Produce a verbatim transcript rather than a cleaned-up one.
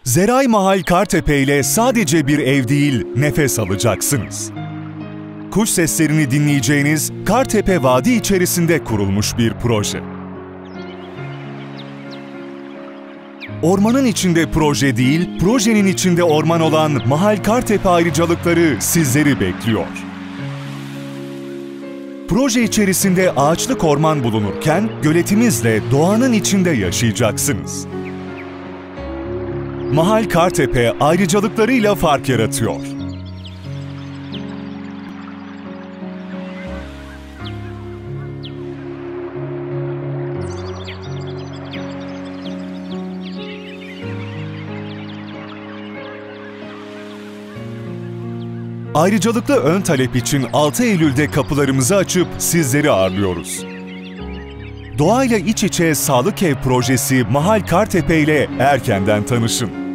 Zeray Mahal Kartepe ile sadece bir ev değil, nefes alacaksınız. Kuş seslerini dinleyeceğiniz Kartepe Vadi içerisinde kurulmuş bir proje. Ormanın içinde proje değil, projenin içinde orman olan Mahal Kartepe ayrıcalıkları sizleri bekliyor. Proje içerisinde ağaçlık orman bulunurken, göletimizle doğanın içinde yaşayacaksınız. Mahal Kartepe ayrıcalıklarıyla fark yaratıyor. Ayrıcalıklı ön talep için altı Eylül'de kapılarımızı açıp sizleri ağırlıyoruz. Doğayla iç içe Sağlık Ev projesi Mahal Kartepe ile erkenden tanışın.